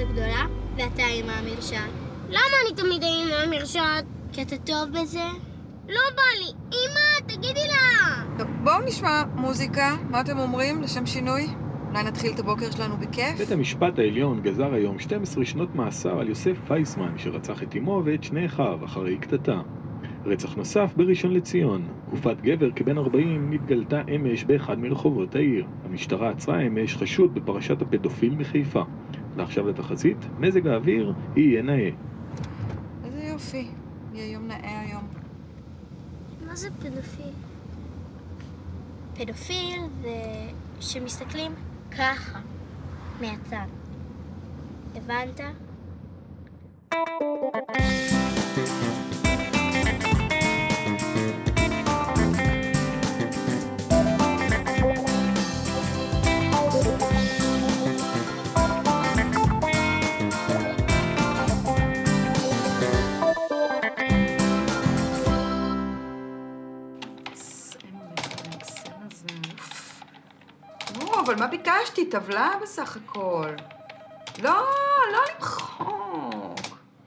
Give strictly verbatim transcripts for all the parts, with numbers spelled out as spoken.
גדולה, ואתה עם המרשעת. למה אני תמיד עם המרשעת? כי אתה טוב בזה? לא בא לי. אמא, תגידי לה! טוב, בואו נשמע מוזיקה. מה אתם אומרים לשם שינוי? אולי נתחיל את הבוקר שלנו בכיף? בית המשפט העליון גזר היום שתים עשרה שנות מאסר על יוסף פייסמן, שרצח את אמו ואת שני אחיו אחרי קטטה. רצח נוסף בראשון לציון. גופת גבר כבן ארבעים נתגלתה אמש באחד מרחובות העיר. המשטרה עצרה אמש חשוד בפרשת הפדופיל מחיפה. ועכשיו לתחזית, מזג האוויר יהיה נאה. איזה יופי. יהיה יום נאה היום. מה זה פדופיל? פדופיל זה שמסתכלים ככה, מהצד. הבנת? אבל מה ביקשתי? טבלה בסך הכל. לא, לא למחוק.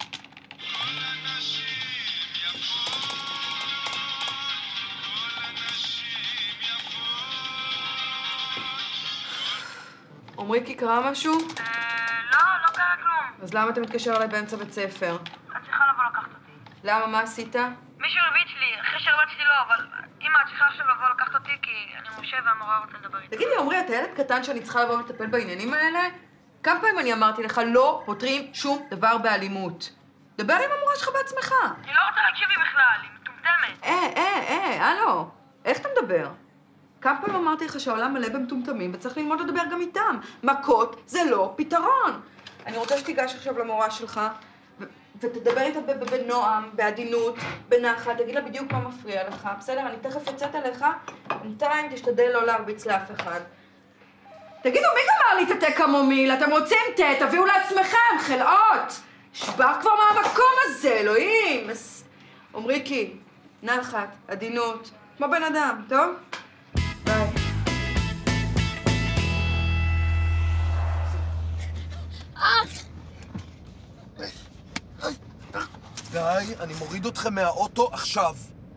עומרי, כי קרה משהו? אה, לא, לא קרה כלום. אז למה אתה מתקשר אליי באמצע בית ספר? את צריכה לבוא לקחת אותי. למה? מה עשית? מישהו הרביץ לי, אחרי שהרבצתי לו, אבל אמא, את צריכה עכשיו לבוא לקחת אותי כי אני משה והמורה רוצה לדבר איתי. תגידי, עומרי, אתה ילד קטן שאני צריכה לבוא ולטפל בעניינים האלה? כמה פעמים אני אמרתי לך, לא פותרים שום דבר באלימות. דבר עם המורה שלך בעצמך. אני לא רוצה להקשיב לי בכלל, היא מטומטמת. אה, אה, אה, הלו, איך אתה מדבר? כמה פעמים אמרתי לך שהעולם מלא במטומטמים וצריך ללמוד לדבר גם איתם. מכות זה לא פתרון. אני רוצה שתיגש עכשיו למורה שלך ו- ותדבר איתה ב- בנועם, בעדינות, בנחת, תגיד לה בדיוק מה מפריע לך, בסדר? אני תכף יוצאת אליך, בינתיים תשתדל לא להרביץ לאף אחד. תגידו, מי גמר לי את התה קמומיל? אתם רוצים תה? תביאו לעצמכם, חלאות! שבר כבר מהמקום הזה, אלוהים! עומריקי, נחת, עדינות, כמו בן אדם, טוב? ביי. די, אני מוריד אתכם מהאוטו עכשיו.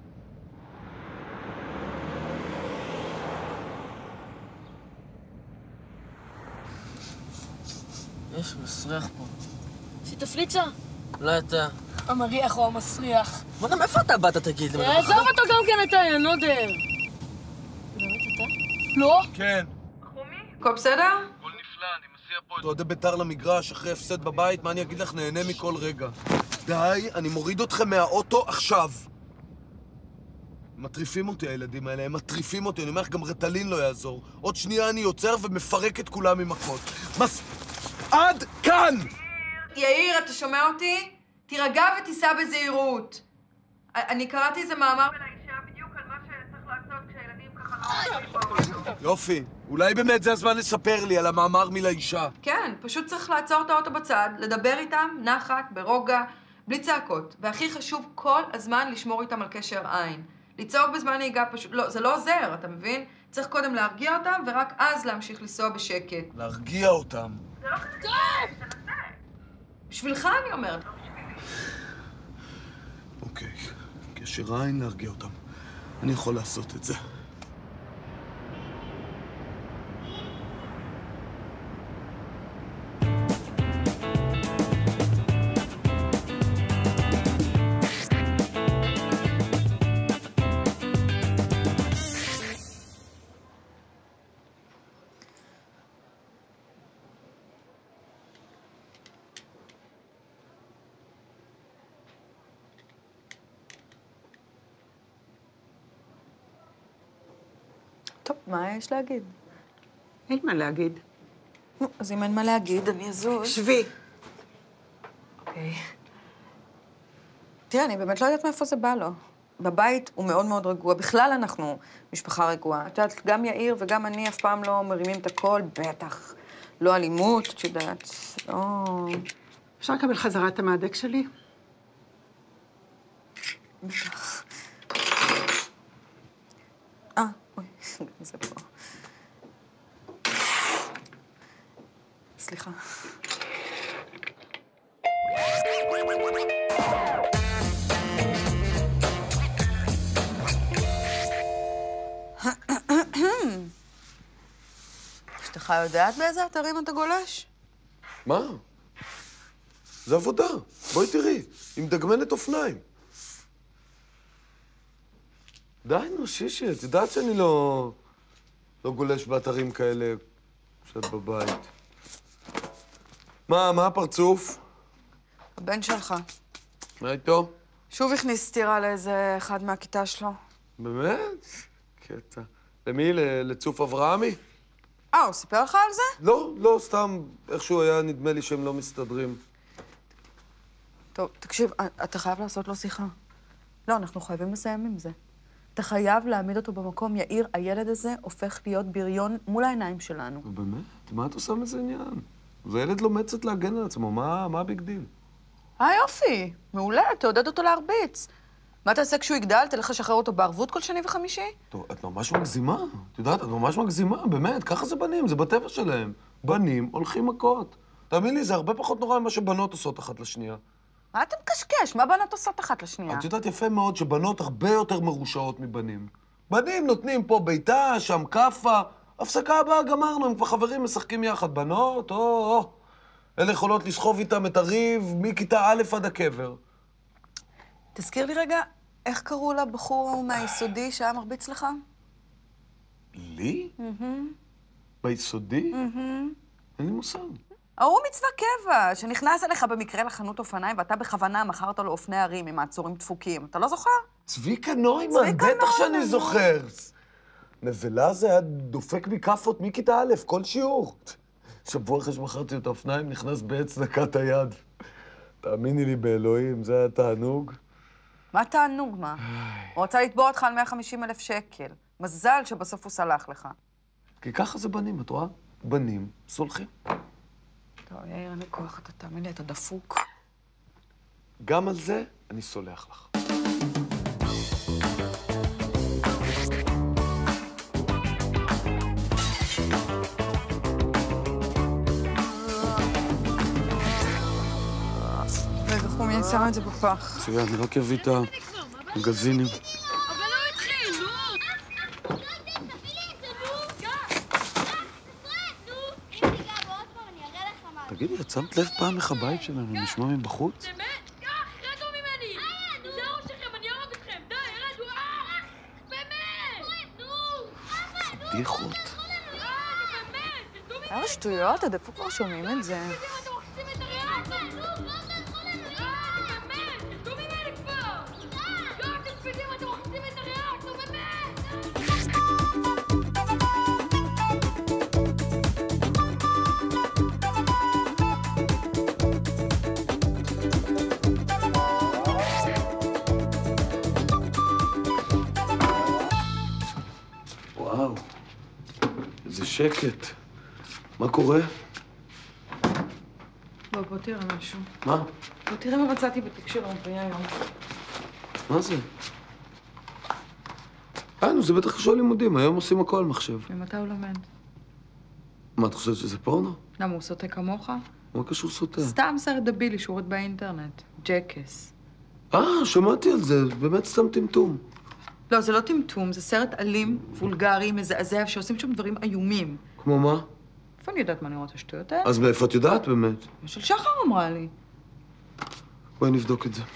יש מסריח פה. עשית פליצה? לא אתה. המריח או המסריח? בוא'נה, מאיפה אתה באת, תגיד לי? עזוב אותו גם כן את הינודר. באמת אתה? לא? כן. חומי? הכל בסדר? הכל נפלא, אני מסיע פה את אוהדי בית"ר למגרש אחרי הפסד בבית, מה אני אגיד לך? נהנה מכל רגע. די, אני מוריד אתכם מהאוטו עכשיו. הם מטריפים אותי, הילדים האלה, הם מטריפים אותי, אני אומר לך, גם רטלין לא יעזור. עוד שנייה אני יוצר ומפרק את כולם ממכות. מס... עד כאן! יאיר, אתה שומע אותי? תירגע ותיסע בזהירות. אני קראתי איזה מאמר לאישה בדיוק על מה שצריך לעשות כשהילדים ככה לא... יופי, אולי באמת זה הזמן לספר לי על המאמר מלאישה. כן, פשוט צריך לעצור את האוטו בצד, לדבר איתם, נחת, ברוגע, בלי צעקות. והכי חשוב, כל הזמן לשמור איתם על קשר עין. לצעוק בזמן נהיגה פשוט... לא, זה לא עוזר, אתה מבין? צריך קודם להרגיע אותם, ורק אז להמשיך לנסוע בשקט. להרגיע אותם. זה לא כזה טוב, תנסה. בשבילך אני אומרת. אוקיי, קשר עין להרגיע אותם. אני יכול לעשות את זה. טוב, מה יש להגיד? אין מה להגיד. נו, אז אם אין מה להגיד, אני אזוז. שבי. אוקיי. תראה, אני באמת לא יודעת מאיפה זה בא לו. בבית הוא מאוד מאוד רגוע. בכלל אנחנו משפחה רגועה. את יודעת, גם יאיר וגם אני אף פעם לא מרימים את הכל, בטח. לא אלימות, את יודעת. לא... אפשר לקבל חזרה את המהדק שלי? בטח. אה, אוי, גם זה פה. סליחה. אשתך יודעת באיזה אתרים אתה גולש? מה? זה עבודה. בואי תראי, עם דגמנת אופניים. די, נו, שישי, את יודעת שאני לא... לא גולש באתרים כאלה כשאת בבית. מה, מה הפרצוף? הבן שלך. מה איתו? שוב הכניס סטירה לאיזה אחד מהכיתה שלו. באמת? קטע. למי? לצוף אברהמי? אה, הוא סיפר לך על זה? לא, לא, סתם איכשהו היה נדמה לי שהם לא מסתדרים. טוב, תקשיב, אתה חייב לעשות לו שיחה. לא, אנחנו חייבים לסיים עם זה. אתה חייב להעמיד אותו במקום. יאיר, הילד הזה הופך להיות בריון מול העיניים שלנו. באמת? מה את עושה מזה עניין? זה ילד לומד קצת להגן על עצמו, מה, מה הביג דיל? אה, יופי. מעולה, תעודד אותו להרביץ. מה תעשה כשהוא יגדל? תלך לשחרר אותו בערבות כל שני וחמישי? טוב, את ממש מגזימה. את יודעת, את ממש מגזימה, באמת. ככה זה בנים, זה בטבע שלהם. בנים הולכים מכות. תאמין לי, זה הרבה פחות נורא ממה שבנות עושות אחת לשנייה. מה אתה מקשקש? מה בנות עושות אחת לשנייה? את יודעת יפה מאוד שבנות הרבה יותר מרושעות מבנים. בנים נותנים פה ביתה, שם כפה. הפסקה הבאה גמרנו, הם כבר חברים משחקים יחד. בנות, או, או. אלה יכולות לסחוב איתם את הריב מכיתה א' עד הקבר. תזכיר לי רגע, איך קראו לבחור ההוא מהיסודי שהיה מרביץ לך? לי? ביסודי? אין לי מושג. ההוא מצווה קבע, שנכנס אליך במקרה לחנות אופניים, ואתה בכוונה מכרת לו אופני הרים עם מעצורים דפוקים. אתה לא זוכר? צביקה נוימן, בטח שאני זוכר. נבלה זה היה דופק מכפות מכיתה א', כל שיעור. שבוע אחרי שמכרתי את האופניים, נכנס בעץ דקת היד. תאמיני לי באלוהים, זה היה תענוג. מה תענוג, מה? הוא רצה לתבוע אותך על מאה וחמישים אלף שקל. מזל שבסוף הוא סלח לך. כי ככה זה בנים, את רואה? בנים סולחים. טוב, יאיר, אין לי כוח, אתה תאמין לי, אתה דפוק. גם על זה אני סולח לך. רגע, חומי, אני שמה את זה בפח. מצוין, אני רק אביא את המגזינים. אבל לא התחיל, נו! תגידי, את שמת לב פעם איך הבית שלנו נשמע מבחוץ? באמת? קח, רדו ממני! זה הראש שלכם, אני ארוג אתכם! די, רדו! אה! באמת! נו! פדיחות. איזה שטויות, עד איפה כבר שומעים את זה? וואו, איזה שקט. מה קורה? בוא, בוא תראה משהו. מה? בוא תראה מה מצאתי בתיק של רבי היום. מה זה? אה, נו, זה בטח חשוב לימודים, היום עושים הכל על מחשב. ממתי הוא לומד? מה, את חושבת שזה פורנו? למה, הוא סוטה כמוך? מה קשור סוטה? סתם סרט דבילי שורת באינטרנט. ג'קס. אה, שמעתי על זה, באמת סתם טמטום. לא, זה לא טמטום, זה סרט אלים, וולגרי, מזעזע, שעושים שם דברים איומים. כמו מה? איפה אני יודעת מה לראות השטויות האלה? אז מאיפה את יודעת באמת? של שחר אמרה לי. בואי נבדוק את זה.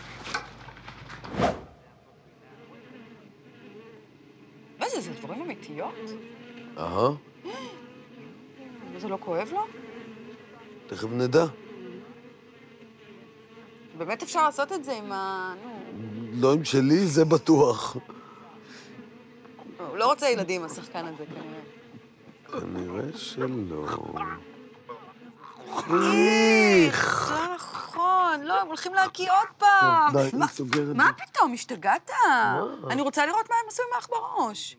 מה זה, זה דברים אמיתיות? אהה. וזה לא כואב לו? תכף נדע. באמת אפשר לעשות את זה עם ה... נו... לא עם שלי, זה בטוח. הוא לא רוצה ילדים, השחקן הזה, כנראה. כנראה שלא. איך! זה נכון, לא, הם הולכים להקיא עוד פעם. די, אני סוגר את זה. מה פתאום, השתגעת? אני רוצה לראות מה הם עשו עם האח בראש.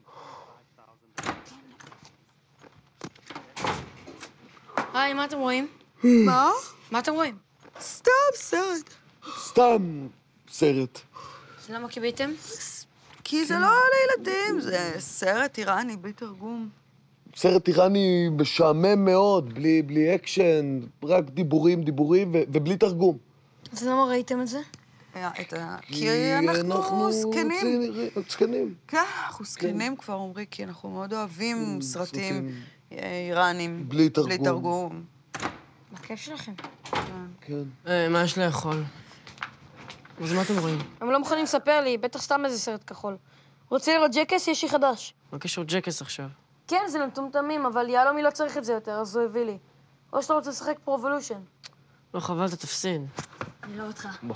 היי, מה אתם רואים? מה? מה אתם רואים? סתם סרט. סתם סרט. אז למה קיביתם? כי זה לא לילדים, זה סרט איראני בלי תרגום. סרט איראני משעמם מאוד, בלי, בלי אקשן, רק דיבורים, דיבורים ו- ובלי תרגום. אז למה ראיתם את זה? את ה... כי אנחנו זקנים. זקנים. כן, אנחנו זקנים כבר, עומרי, כי אנחנו מאוד אוהבים סרטים איראנים. בלי תרגום. בלי תרגום. בכיף שלכם. כן. מה יש לאכול? אז מה אתם רואים? הם לא מוכנים לספר לי, בטח סתם איזה סרט כחול. רוצה לראות ג'קס? יש לי חדש. מה קשור ג'קס עכשיו? כן, זה למטומטמים, אבל יהלומי לא צריך את זה יותר, אז הוא הביא לי. או שאתה רוצה לשחק פרובולושן. לא, חבל, אתה תפסין. אני לא אותך. בוא.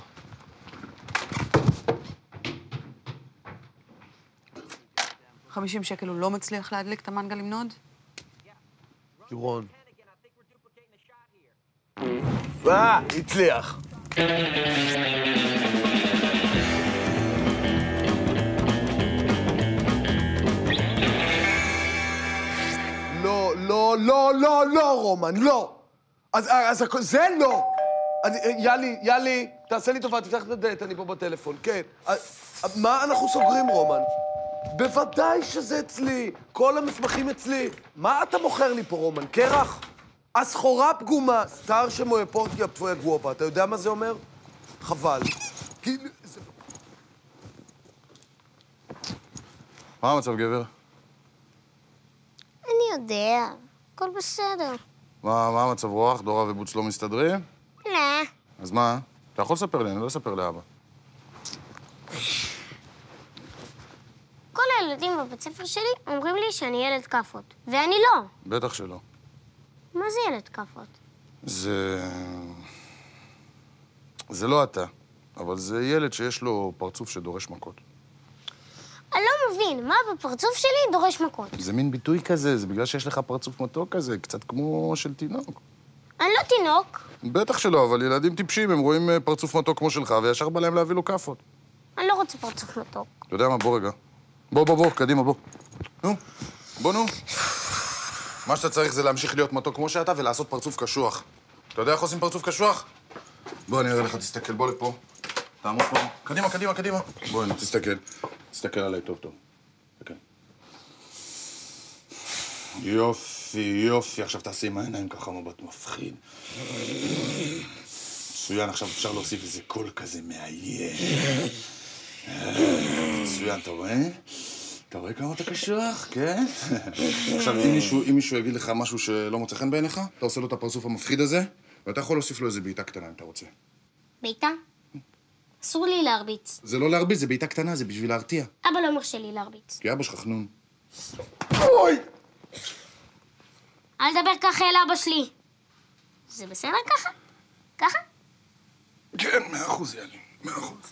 חמישים שקל הוא לא מצליח להדליק את המנגל עם נוד? לירון. אה, הצליח. לא, לא, לא, לא, לא, רומן, לא. אז, אז זה לא. אני, יאלי, יאלי, תעשה לי טובה, תפתח את הדלת, אני פה בטלפון, כן. מה אנחנו סוגרים, רומן? בוודאי שזה אצלי. כל המסמכים אצלי. מה אתה מוכר לי פה, רומן? קרח? הסחורה פגומה. סטאר שמואפורטיה פפויה גוובה. אתה יודע מה זה אומר? חבל. כי... מה המצב, גבר? אני יודע, הכל בסדר. מה, מה המצב רוח? דורה ובוץ לא מסתדרים? לא. אז מה? אתה יכול לספר לי, אני לא אספר לאבא. כל הילדים בבית ספר שלי אומרים לי שאני ילד כאפות, ואני לא. בטח שלא. מה זה ילד כאפות? זה... זה לא אתה, אבל זה ילד שיש לו פרצוף שדורש מכות. אני לא מבין, מה בפרצוף שלי דורש מכות? זה מין ביטוי כזה, זה בגלל שיש לך פרצוף מתוק כזה, קצת כמו של תינוק. אני לא תינוק. בטח שלא, אבל ילדים טיפשים, הם רואים פרצוף מתוק כמו שלך, וישר בא להם להביא לו כאפות. אני לא רוצה פרצוף מתוק. אתה יודע מה? בוא רגע. בוא, בוא, בוא, קדימה, בוא. נו, בוא, נו. מה שאתה צריך זה להמשיך להיות מתוק כמו שאתה ולעשות פרצוף קשוח. אתה יודע איך עושים פרצוף קשוח? בוא, אני אראה לך, תסתכל, בוא לפה. תעמוד פה. קדימה, קדימה, קדימה. בוא, הנה, תסתכל. תסתכל עליי טוב טוב. תסתכל. יופי, יופי. עכשיו תעשי עם העיניים ככה מבט מפחיד. מצוין, עכשיו אפשר להוסיף איזה קול כזה מאיים. מצוין, אתה רואה? אתה רואה כמה אתה קשוח? כן? עכשיו, אם מישהו, אם מישהו יגיד לך משהו שלא מוצא חן בעיניך, אתה עושה לו את הפרצוף המפחיד הזה, ואתה יכול להוסיף לו איזה בעיטה קטנה אם אתה רוצה. בעיטה? אסור לי להרביץ. זה לא להרביץ, זה בעיטה קטנה, זה בשביל להרתיע. אבא לא מרשה לי להרביץ. כי אבא שלך חנון. אוי! אל תדבר ככה אל אבא שלי. זה בסדר ככה? ככה? כן, מאה אחוז, יאללה, מאה אחוז.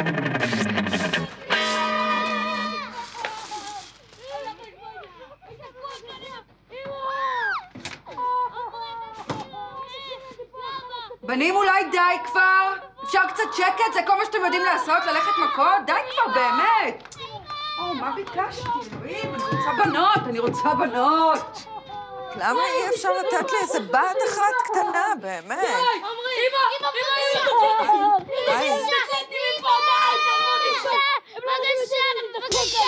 בנים, אולי די כבר? אפשר קצת שקט? זה כל מה שאתם יודעים לעשות? ללכת מכות? די כבר, באמת! או, מה ביקשתי? אלוהים, אני רוצה בנות, אני רוצה בנות! למה אי אפשר לתת לי איזה בת אחת קטנה, באמת? די! אמרי! אמא! אמא! אמא! די! תצאי מפה, די! בבקשה! בבקשה!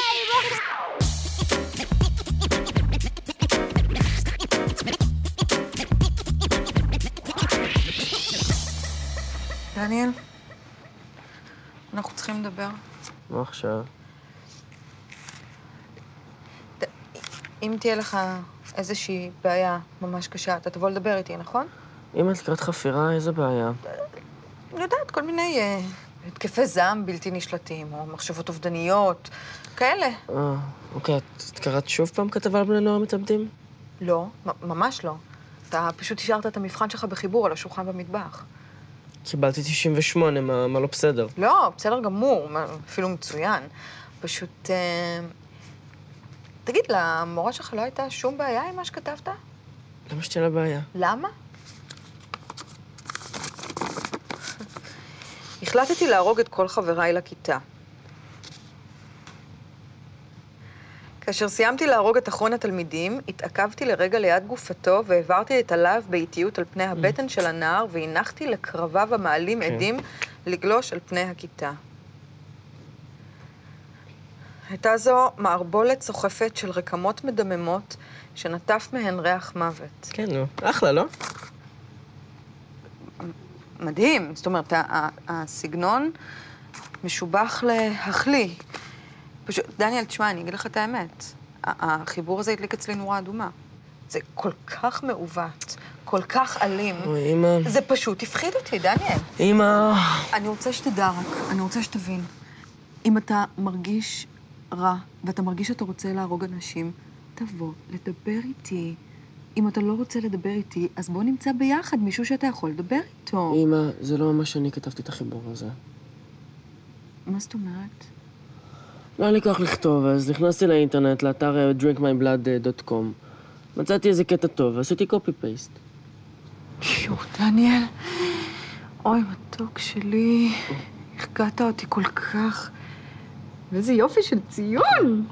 דניאל, אנחנו צריכים לדבר. מה עכשיו? אם תהיה לך איזושהי בעיה ממש קשה, אתה תבוא לדבר איתי, נכון? אם את לקראת חפירה, איזה בעיה? אני יודעת, כל מיני אה, התקפי זעם בלתי נשלטים, או מחשבות אובדניות, כאלה. אה, אוקיי, את קראת שוב פעם כתבה על בני נוער מתאבדים? לא, ממש לא. אתה פשוט השארת את המבחן שלך בחיבור על השולחן במטבח. קיבלתי תשעים ושמונה, מה, מה לא בסדר? לא, בסדר גמור, אפילו מצוין. פשוט... אה... תגיד, למורה שלך לא הייתה שום בעיה עם מה שכתבת? למה שתהיה לה בעיה? למה? החלטתי להרוג את כל חבריי לכיתה. כאשר סיימתי להרוג את אחרון התלמידים, התעכבתי לרגע ליד גופתו והעברתי את הלהב באיטיות על פני הבטן של הנער והנחתי לקרביו המעלים עדים לגלוש על פני הכיתה. הייתה זו מערבולת סוחפת של רקמות מדממות שנטף מהן ריח מוות. כן, נו. אחלה, לא? מדהים. זאת אומרת, הסגנון משובח להחליא. פשוט, דניאל, תשמע, אני אגיד לך את האמת. החיבור הזה הדליק אצלי נורה אדומה. זה כל כך מעוות, כל כך אלים. אוי, אמא. זה פשוט הפחיד אותי, דניאל. אמא. אני רוצה שתדע רק, אני רוצה שתבין. אם אתה מרגיש רע, ואתה מרגיש שאתה רוצה להרוג אנשים, תבוא לדבר איתי. אם אתה לא רוצה לדבר איתי, אז בוא נמצא ביחד מישהו שאתה יכול לדבר איתו. אמא, זה לא ממש שאני כתבתי את החיבור הזה. מה זאת אומרת? לא היה לי כוח לכתוב, אז נכנסתי לאינטרנט, לאתר drink my blood דוט קום. מצאתי איזה קטע טוב, ועשיתי קופי-פייסט. יו, דניאל. אוי, מתוק שלי. הרגעת אותי כל כך. ואיזה יופי של ציון.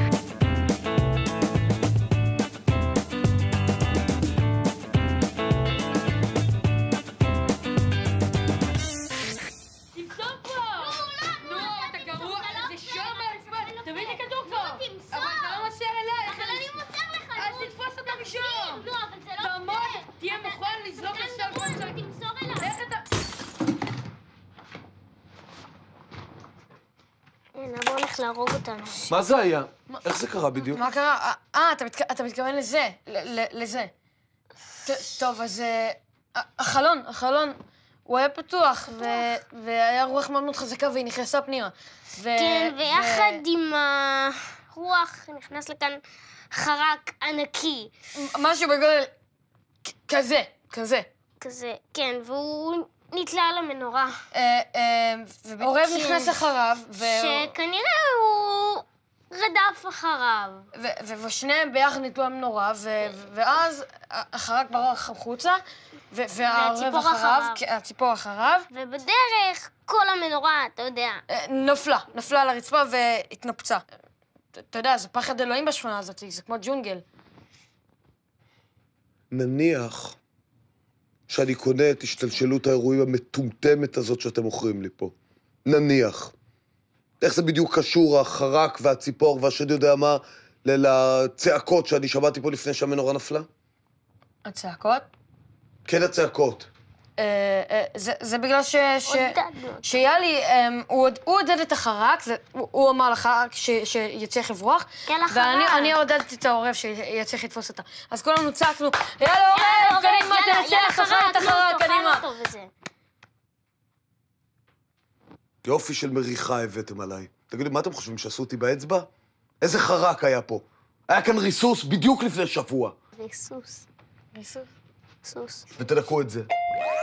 בוא נלך להרוג אותנו. מה זה היה? איך זה קרה בדיוק? מה קרה? אה, אתה מתכוון לזה, לזה. טוב, אז החלון, החלון, הוא היה פתוח, והיה רוח מאוד מאוד חזקה והיא נכנסה פנימה. כן, ויחד עם הרוח נכנס לכאן חרק ענקי. משהו בגודל כזה, כזה. כזה, כן, והוא נתלה על המנורה. עורב נכנס אחריו, ו... שכנראה הוא רדף אחריו. ושניהם ביחד נתלו על המנורה, ואז החרק ברח החוצה, והעורב אחריו, הציפור אחריו. ובדרך כל המנורה, אתה יודע. נפלה, נפלה על הרצפה והתנפצה. אתה יודע, זה פחד אלוהים בשכונה הזאת, זה כמו ג'ונגל. נניח שאני קונה את השתלשלות האירועים המטומטמת הזאת שאתם מוכרים לי פה. נניח. איך זה בדיוק קשור, החרק והציפור והשד יודע מה, לצעקות שאני שמעתי פה לפני שהמנורה נפלה? הצעקות? כן, הצעקות. זה בגלל ש... שיאלי, הוא עודד את החרק, הוא אמר לחרק שיצליח לברוח, ואני עודדתי את העורב שיצליח לתפוס אותה. אז כולנו צעקנו, יאללה עורב, קדימה, תנצח את החרק, קדימה. יופי של מריחה הבאתם עליי. תגידו, מה אתם חושבים, שעשו אותי באצבע? איזה חרק היה פה? היה כאן ריסוס בדיוק לפני שבוע. ריסוס. ריסוס. סוס. ותדקו את זה.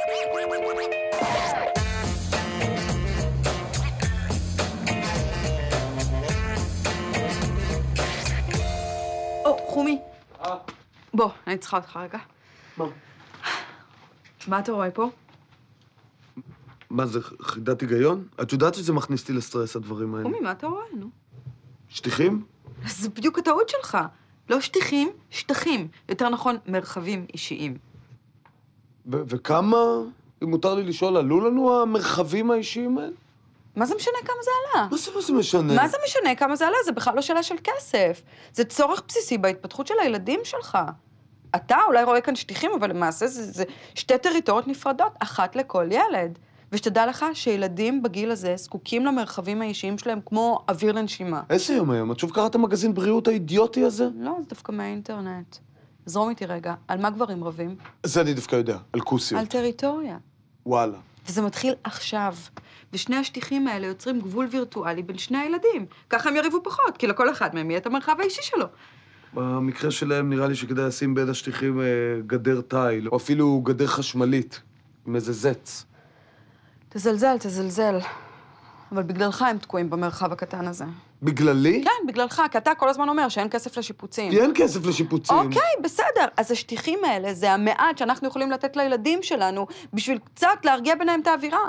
או, חומי. בוא, אני צריכה אותך רגע. מה? מה אתה רואה פה? מה זה, חידת היגיון? את יודעת שזה מכניס אותי לסטרס, הדברים האלה. חומי, מה אתה רואה, נו? שטיחים? זה בדיוק הטעות שלך. לא שטיחים, שטחים. יותר נכון, מרחבים אישיים. וכמה, אם מותר לי לשאול, עלו לנו המרחבים האישיים האלה? מה זה משנה כמה זה עלה? מה זה, מה זה משנה? מה זה משנה כמה זה עלה? זה בכלל לא שאלה של כסף. זה צורך בסיסי בהתפתחות של הילדים שלך. אתה אולי רואה כאן שטיחים, אבל למעשה זה, זה שתי טריטוריות נפרדות, אחת לכל ילד. ושתדע לך שילדים בגיל הזה זקוקים למרחבים האישיים שלהם כמו אוויר לנשימה. איזה יום היום? את שוב קראת המגזין בריאות האידיוטי הזה? לא, זה דווקא מהאינטרנט. זרום איתי רגע, על מה גברים רבים? זה אני דווקא יודע, על כוסיות. על טריטוריה. וואלה. וזה מתחיל עכשיו. ושני השטיחים האלה יוצרים גבול וירטואלי בין שני הילדים. ככה הם יריבו פחות, כי לכל אחד מהם יהיה את המרחב האישי שלו. במקרה שלהם נראה לי שכדאי לשים בין השטיחים גדר תיל, או אפילו גדר חשמלית, עם איזה זץ. תזלזל, תזלזל. אבל בגללך הם תקועים במרחב הקטן הזה. בגללי? כן, בגללך, כי אתה כל הזמן אומר שאין כסף לשיפוצים. כי אין כסף לשיפוצים. אוקיי, בסדר. אז השטיחים האלה זה המעט שאנחנו יכולים לתת לילדים שלנו בשביל קצת להרגיע ביניהם את האווירה.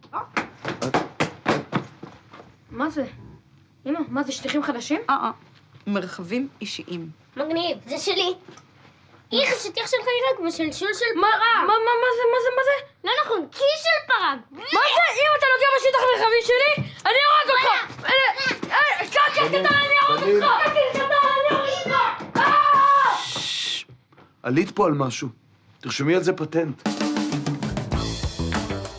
מה זה? אמא, מה זה, שטיחים חדשים? אה, אה. מרחבים אישיים. מגניב, זה שלי. איך השטיח שלך נראה כמו שלשול של פרה. מה, מה, מה זה, מה זה, מה זה? לא נכון, כיס של פרה. מה זה? אם אתה נוגע בשטח מרחבי שלי, אני אורג אותך! קקי קטן, אני אורג אותך! קקי קטן, אני אורג אותך! עלית פה על משהו. תרשמי על זה פטנט.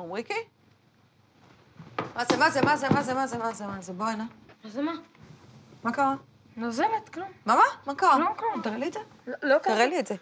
עומריקי? מה זה, מה זה, מה זה, מה זה, מה זה, מה זה, מה זה? בואי הנה. מה זה מה? מה קרה? נוזלת, כלום. מה, מה? מה קרה? כלום, כלום. תראה לי את זה. לא קרה. תראה לי את זה.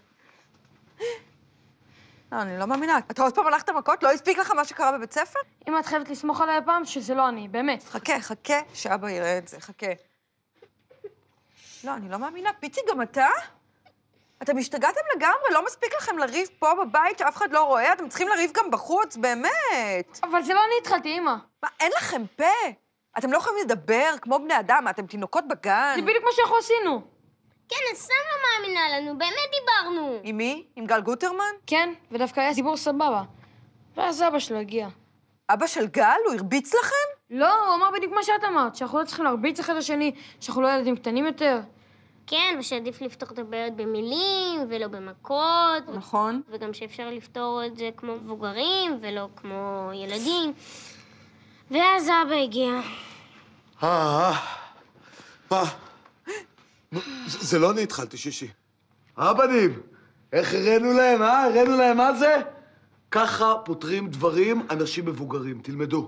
לא, אני לא מאמינה. אתה עוד פעם הלכת מכות? לא הספיק לך מה שקרה בבית ספר? אמא, את חייבת לסמוך עליי הפעם שזה לא אני, באמת. חכה, חכה, שאבא יראה את זה, חכה. לא, אני לא מאמינה. פיצי, גם אתה? אתם השתגעתם לגמרי, לא מספיק לכם לריב פה בבית שאף אחד לא רואה? אתם צריכים לריב גם בחוץ, באמת. אבל זה לא אני התחלתי, אמא. מה, אין לכם פה? אתם לא יכולים לדבר כמו בני אדם, אתם תינוקות בגן. זה בדיוק מה שאנחנו עשינו. כן, אז סתם לא מאמינה לנו, באמת דיברנו. עם מי? עם גל גוטרמן? כן, ודווקא היה סיפור סבבה. ואז אבא שלו הגיע. אבא של גל? הוא הרביץ לכם? לא, הוא אמר בדיוק מה שאת אמרת, שאנחנו לא צריכים להרביץ אחד לשני, שאנחנו לא ילדים קטנים יותר. כן, ושעדיף לפתור את הבעיות במילים ולא במכות. נכון. וגם שאפשר לפתור את זה כמו מבוגרים ולא כמו ילדים. ואז אבא הגיע. אה, מה? זה לא אני התחלתי, שישי. הבנים, איך הראינו להם, אה? הראינו להם מה זה? ככה פותרים דברים אנשים מבוגרים, תלמדו.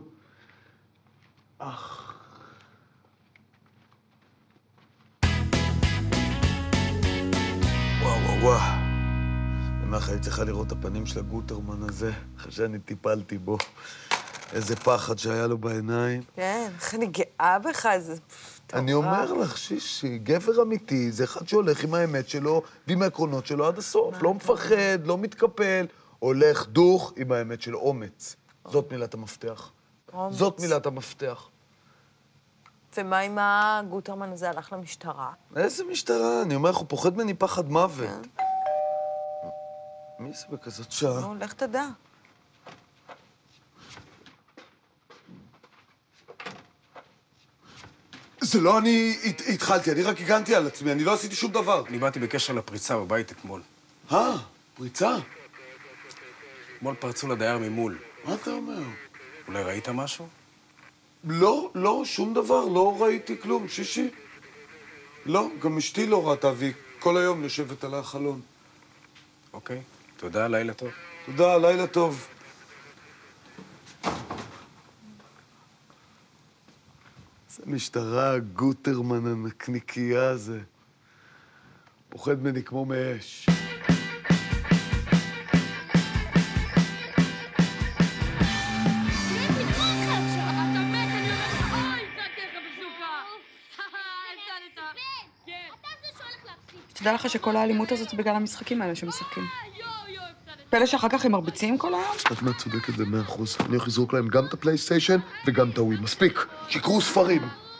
אך... וואו, וואו, וואו. ממך היית צריכה לראות את הפנים של הגוטרמן הזה, אחרי שאני טיפלתי בו. איזה פחד שהיה לו בעיניים. כן, איך אני גאה בך, זה... אני אומר לך, שישי, גבר אמיתי זה אחד שהולך עם האמת שלו ועם העקרונות שלו עד הסוף. לא מפחד, לא מתקפל, הולך דוך עם האמת שלו, אומץ. זאת מילת המפתח. זאת מילת המפתח. ומה אם הגוטרמן הזה הלך למשטרה? איזה משטרה? אני אומר לך, הוא פוחד ממני פחד מוות. מי זה בכזאת שעה? נו, לך תדע. זה לא אני התחלתי, אני רק הגנתי על עצמי, אני לא עשיתי שום דבר. אני באתי בקשר לפריצה בבית אתמול. אה, פריצה? אתמול פרצו לדייר ממול. מה אתה אומר? אולי ראית משהו? לא, לא, שום דבר, לא ראיתי כלום, שישי. לא, גם אשתי לא ראתה, והיא כל היום יושבת על החלון. אוקיי, תודה, לילה טוב. תודה, לילה טוב. זה משטרה, גוטרמן הנקניקייה הזה. פוחד ממני כמו מאש. תדע לך שכל האלימות הזאת זה בגלל המשחקים האלה שמשחקים. פלא שאחר כך הם מרביצים כל היום? את מה צודקת במאה אחוז. אני הולך לזרוק להם גם את הפלייסטיישן וגם את הווי. מספיק, שיקרו ספרים.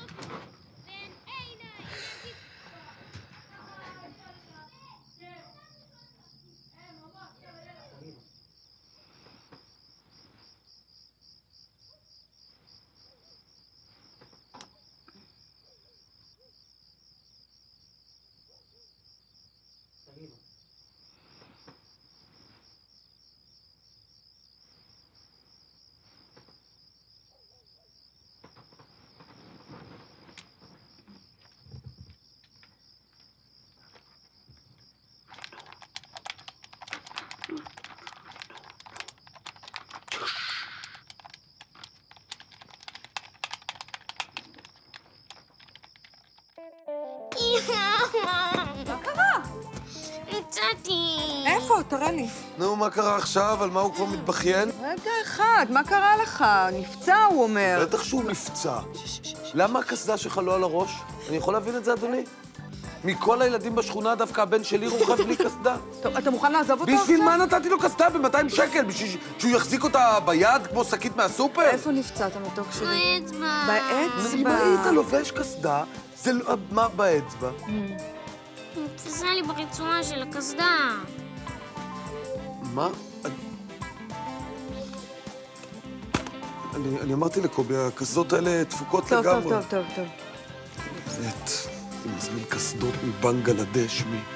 מה קרה? יצאתי. איפה? תראה לי. נו, מה קרה עכשיו? על מה הוא כבר מתבכיין? רגע אחד, מה קרה לך? נפצע, הוא אומר. בטח שהוא נפצע. למה הקסדה שלך לא על הראש? אני יכול להבין את זה, אדוני? מכל הילדים בשכונה דווקא הבן שלי רוכב בלי קסדה. טוב, אתה מוכן לעזוב אותו עכשיו? בשביל מה נתתי לו קסדה ב-מאתיים שקל? בשביל שהוא יחזיק אותה ביד כמו שקית מהסופר? איפה נפצעת מתוק שלי? באצבע. באצבע. אם היית לובש קסדה, זה לא... מה באצבע? תפסה לי ברצועה של הקסדה. מה? אני, אני אמרתי לקובי, הקסדות האלה דפוקות טוב, לגמרי. טוב, טוב, טוב, טוב. באמת, אני מזמין קסדות מבנגלדש, מי...